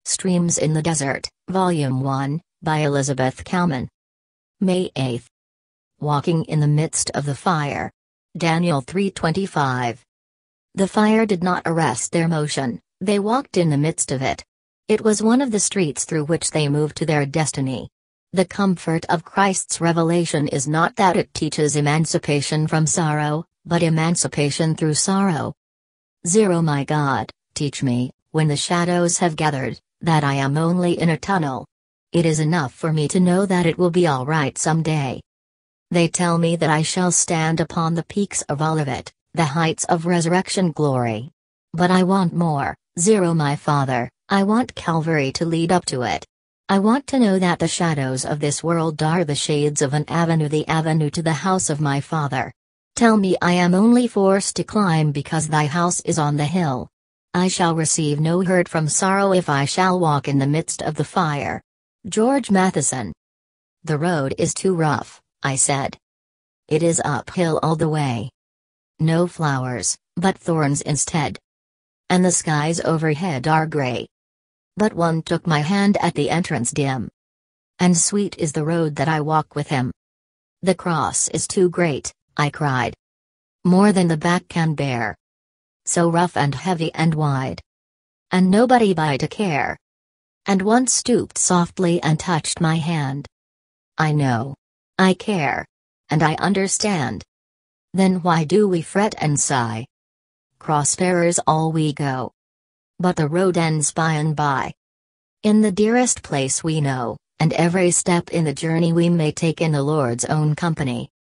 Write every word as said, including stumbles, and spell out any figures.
Streams in the Desert, Volume one, by Elizabeth Cowman. May eighth. Walking in the midst of the fire. Daniel three twenty-five. The fire did not arrest their motion, they walked in the midst of it. It was one of the streets through which they moved to their destiny. The comfort of Christ's revelation is not that it teaches emancipation from sorrow, but emancipation through sorrow. Zero My God, teach me, when the shadows have gathered, that I am only in a tunnel. It is enough for me to know that it will be all right someday. They tell me that I shall stand upon the peaks of Olivet, the heights of resurrection glory. But I want more, Zero My Father, I want Calvary to lead up to it. I want to know that the shadows of this world are the shades of an avenue, the avenue to the house of my Father. Tell me I am only forced to climb because thy house is on the hill. I shall receive no hurt from sorrow if I shall walk in the midst of the fire. George Matheson. The road is too rough, I said. It is uphill all the way. No flowers, but thorns instead. And the skies overhead are gray. But one took my hand at the entrance dim. And sweet is the road that I walk with him. The cross is too great, I cried. More than the back can bear. So rough and heavy and wide. And nobody by to care. And one stooped softly and touched my hand. I know. I care. And I understand. Then why do we fret and sigh? Cross-bearers all we go. But the road ends by and by. In the dearest place we know, and every step in the journey we may take in the Lord's own company.